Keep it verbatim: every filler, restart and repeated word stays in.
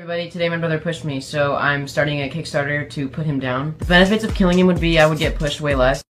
everybody, today my brother pushed me, so I'm starting a Kickstarter to put him down. The benefits of killing him would be I would get pushed way less.